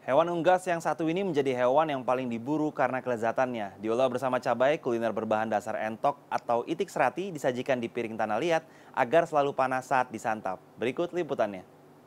Hewan unggas yang satu ini menjadi hewan yang paling diburu karena kelezatannya. Diolah bersama cabai, kuliner berbahan dasar entok atau itik serati disajikan di piring tanah liat agar selalu panas saat disantap. Berikut liputannya.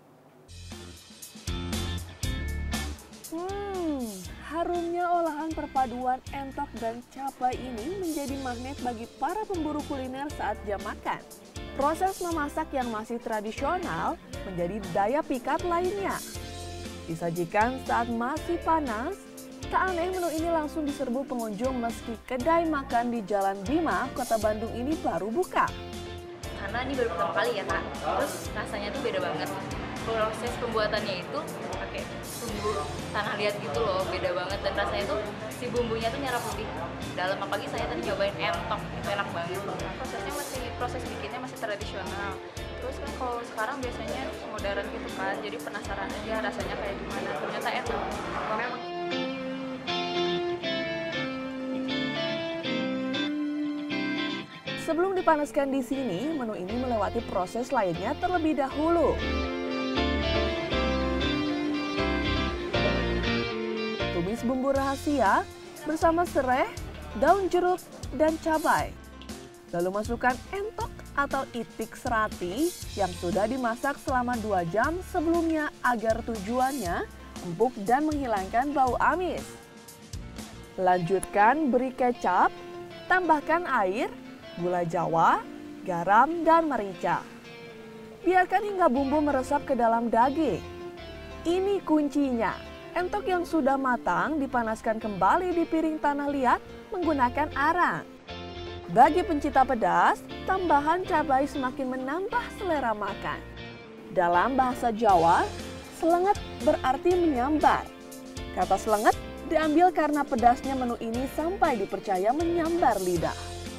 Harumnya olahan perpaduan entok dan cabai ini menjadi magnet bagi para pemburu kuliner saat jam makan. Proses memasak yang masih tradisional menjadi daya pikat lainnya. Disajikan saat masih panas, tak aneh menu ini langsung diserbu pengunjung meski kedai makan di Jalan Bima, Kota Bandung ini baru buka. Karena ini baru pertama kali ya Kak, terus rasanya tuh beda banget. Proses pembuatannya itu pakai bumbu tanah liat gitu loh, beda banget. Dan rasanya tuh si bumbunya tuh nyerap lebih dalam, apalagi saya tadi cobain entok, itu enak banget. Proses bikinnya masih tradisional. Terus kan kalau sekarang biasanya modern gitu kan, jadi penasaran aja rasanya kayak gimana. Ternyata enak. Memang. Sebelum dipanaskan di sini, menu ini melewati proses lainnya terlebih dahulu. Tumis bumbu rahasia bersama serai, daun jeruk, dan cabai. Lalu masukkan entok atau itik serati yang sudah dimasak selama 2 jam sebelumnya agar tujuannya empuk dan menghilangkan bau amis. Lanjutkan beri kecap, tambahkan air, gula jawa, garam, dan merica. Biarkan hingga bumbu meresap ke dalam daging. Ini kuncinya. Entok yang sudah matang dipanaskan kembali di piring tanah liat menggunakan arang. Bagi pencinta pedas, tambahan cabai semakin menambah selera makan. Dalam bahasa Jawa, selenget berarti menyambar. Kata selenget diambil karena pedasnya menu ini sampai dipercaya menyambar lidah.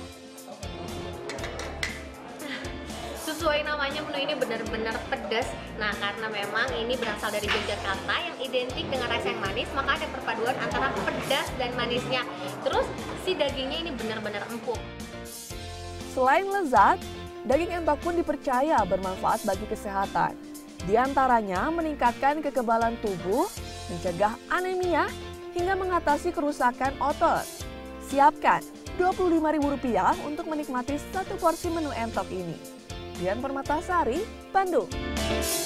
Sesuai namanya, menu ini benar-benar pedas. Nah, karena memang ini berasal dari Yogyakarta yang identik dengan rasa yang manis, maka ada perpaduan antara pedas dan manisnya. Terus si dagingnya ini benar-benar empuk. Selain lezat, daging entok pun dipercaya bermanfaat bagi kesehatan. Di antaranya meningkatkan kekebalan tubuh, mencegah anemia, hingga mengatasi kerusakan otot. Siapkan Rp25.000 untuk menikmati satu porsi menu entok ini. Dian Permatasari, Bandung.